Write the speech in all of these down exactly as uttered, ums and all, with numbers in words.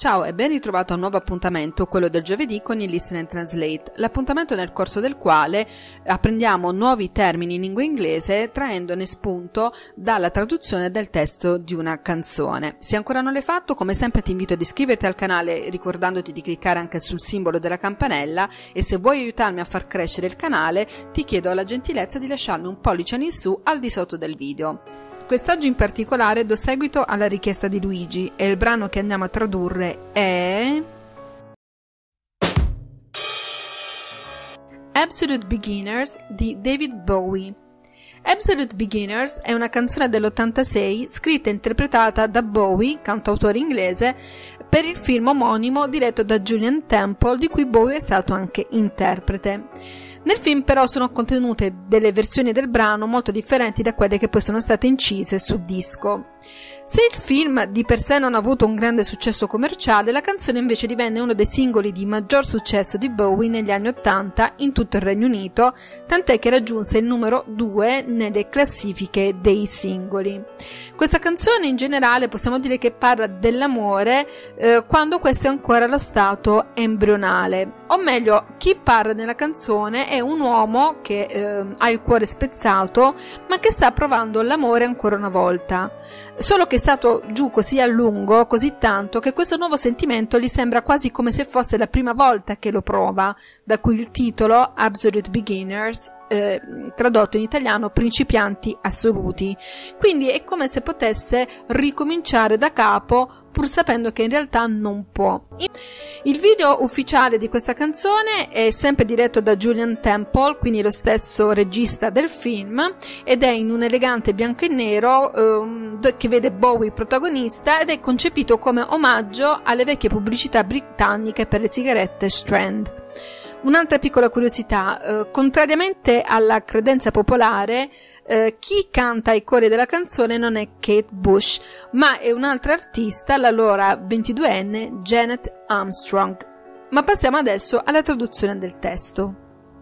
Ciao e ben ritrovato a un nuovo appuntamento, quello del giovedì con il Listen and Translate, l'appuntamento nel corso del quale apprendiamo nuovi termini in lingua inglese traendone spunto dalla traduzione del testo di una canzone. Se ancora non l'hai fatto, come sempre ti invito ad iscriverti al canale ricordandoti di cliccare anche sul simbolo della campanella e se vuoi aiutarmi a far crescere il canale ti chiedo la gentilezza di lasciarmi un pollice in su al di sotto del video. Quest'oggi in particolare do seguito alla richiesta di Luigi e il brano che andiamo a tradurre è Absolute Beginners di David Bowie. Absolute Beginners è una canzone dell'ottantasei scritta e interpretata da Bowie, cantautore inglese, per il film omonimo diretto da Julien Temple, di cui Bowie è stato anche interprete. Nel film però sono contenute delle versioni del brano molto differenti da quelle che poi sono state incise su disco. Se il film di per sé non ha avuto un grande successo commerciale, la canzone invece divenne uno dei singoli di maggior successo di Bowie negli anni ottanta in tutto il Regno Unito, tant'è che raggiunse il numero due nelle classifiche dei singoli. Questa canzone in generale possiamo dire che parla dell'amore eh, quando questo è ancora allo stato embrionale, o meglio, chi parla nella canzone è un uomo che eh, ha il cuore spezzato ma che sta provando l'amore ancora una volta, solo che è stato giù così a lungo, così tanto, che questo nuovo sentimento gli sembra quasi come se fosse la prima volta che lo prova, da cui il titolo Absolute Beginners, eh, tradotto in italiano principianti assoluti. Quindi è come se potesse ricominciare da capo pur sapendo che in realtà non può. Il video ufficiale di questa canzone è sempre diretto da Julien Temple, quindi lo stesso regista del film, ed è in un elegante bianco e nero eh, che vede Bowie protagonista ed è concepito come omaggio alle vecchie pubblicità britanniche per le sigarette Strand. Un'altra piccola curiosità, eh, contrariamente alla credenza popolare, eh, chi canta i cori della canzone non è Kate Bush, ma è un'altra artista, l'allora ventiduenne Janet Armstrong. Ma passiamo adesso alla traduzione del testo.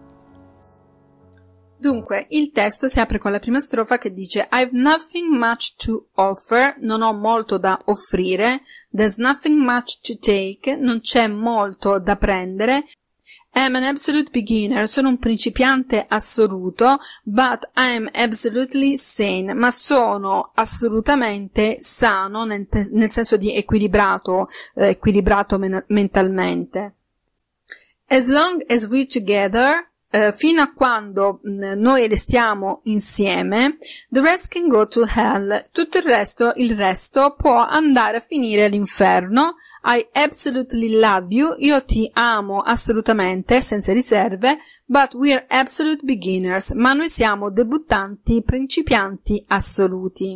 Dunque, il testo si apre con la prima strofa che dice I've nothing much to offer, non ho molto da offrire, there's nothing much to take, non c'è molto da prendere, I'm an absolute beginner, sono un principiante assoluto, but I'm absolutely sane, ma sono assolutamente sano, nel, nel senso di equilibrato, eh, equilibrato men- mentalmente. As long as we're together, Uh, fino a quando mh, noi restiamo insieme, the rest can go to hell, tutto il resto, il resto può andare a finire all'inferno. I absolutely love you, io ti amo assolutamente, senza riserve, but we're absolute beginners, ma noi siamo debuttanti, principianti assoluti.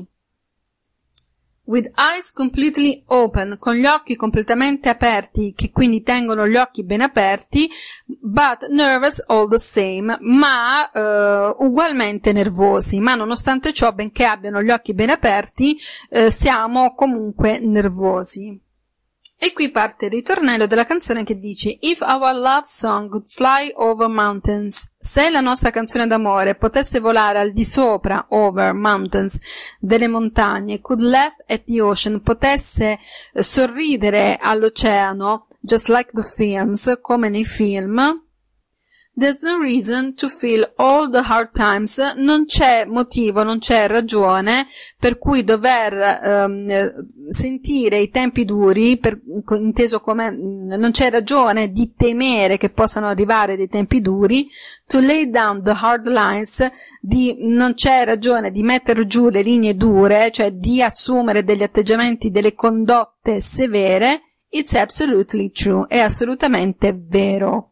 With eyes completely open, con gli occhi completamente aperti, che quindi tengono gli occhi ben aperti, but nervous all the same, ma uh, ugualmente nervosi, ma nonostante ciò, benché abbiano gli occhi ben aperti, uh, siamo comunque nervosi. E qui parte il ritornello della canzone che dice If our love song could fly over mountains, se la nostra canzone d'amore potesse volare al di sopra, over mountains, delle montagne, could laugh at the ocean, potesse sorridere all'oceano, just like the films, come nei film, there's no reason to feel all the hard times, non c'è motivo, non c'è ragione per cui dover um, sentire i tempi duri, per, inteso come non c'è ragione di temere che possano arrivare dei tempi duri, to lay down the hard lines, di, non c'è ragione di mettere giù le linee dure, cioè di assumere degli atteggiamenti, delle condotte severe, it's absolutely true, è assolutamente vero.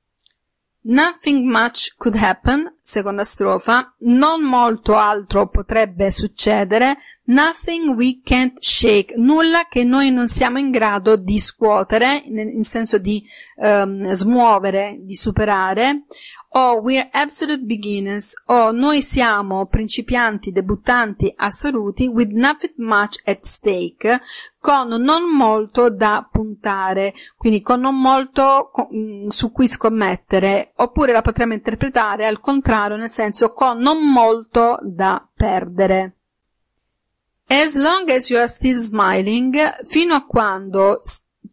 Nothing much could happen, seconda strofa, non molto altro potrebbe succedere, nothing we can't shake, nulla che noi non siamo in grado di scuotere, in senso di um, smuovere, di superare, o we're absolute beginners, o noi siamo principianti, debuttanti assoluti, with nothing much at stake, con non molto da puntare, quindi con non molto su cui scommettere, oppure la potremmo interpretare al contrario, nel senso con non molto da perdere. As long as you are still smiling, fino a quando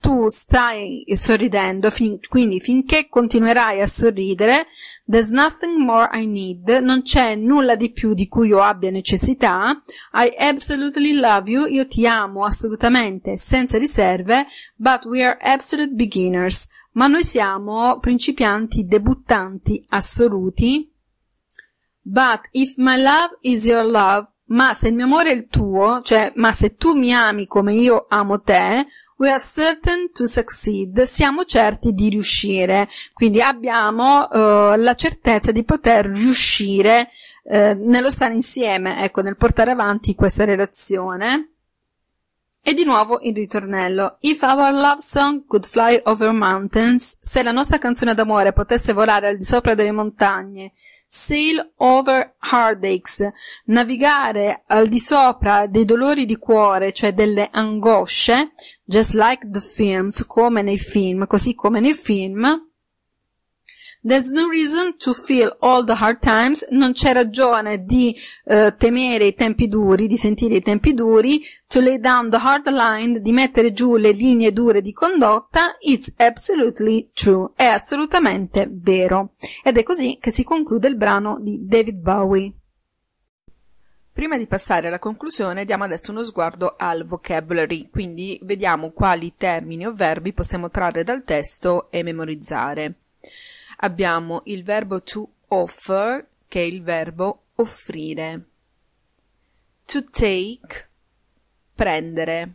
tu stai sorridendo, fin, quindi finché continuerai a sorridere, there's nothing more I need, non c'è nulla di più di cui io abbia necessità, I absolutely love you, io ti amo assolutamente, senza riserve, but we are absolute beginners, ma noi siamo principianti debuttanti assoluti, but if my love is your love, ma se il mio amore è il tuo, cioè, ma se tu mi ami come io amo te, we are certain to succeed, siamo certi di riuscire, quindi abbiamo uh, la certezza di poter riuscire uh, nello stare insieme, ecco, nel portare avanti questa relazione. E di nuovo il ritornello. If our love song could fly over mountains, se la nostra canzone d'amore potesse volare al di sopra delle montagne, sail over heartaches, navigare al di sopra dei dolori di cuore, cioè delle angosce, just like the films, come nei film, così come nei film, there's no reason to feel all the hard times, non c'è ragione di uh, temere i tempi duri, di sentire i tempi duri, to lay down the hard line, di mettere giù le linee dure di condotta, it's absolutely true, è assolutamente vero. Ed è così che si conclude il brano di David Bowie. Prima di passare alla conclusione diamo adesso uno sguardo al vocabulary, quindi vediamo quali termini o verbi possiamo trarre dal testo e memorizzare. Abbiamo il verbo to offer, che è il verbo offrire. To take, prendere.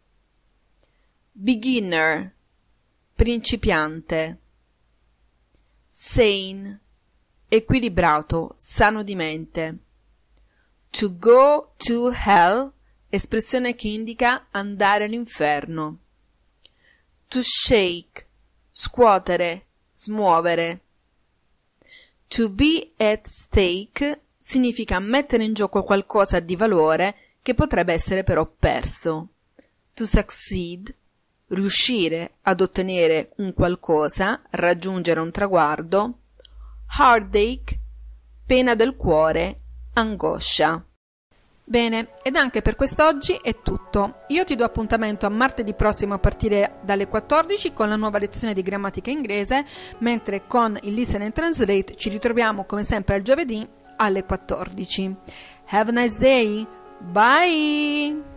Beginner, principiante. Sane, equilibrato, sano di mente. To go to hell, espressione che indica andare all'inferno. To shake, scuotere, smuovere. To be at stake significa mettere in gioco qualcosa di valore che potrebbe essere però perso. To succeed, riuscire ad ottenere un qualcosa, raggiungere un traguardo. Heartache, pena del cuore, angoscia. Bene, ed anche per quest'oggi è tutto. Io ti do appuntamento a martedì prossimo a partire dalle quattordici con la nuova lezione di grammatica inglese, mentre con il Listen and Translate ci ritroviamo come sempre al giovedì alle quattordici. Have a nice day! Bye!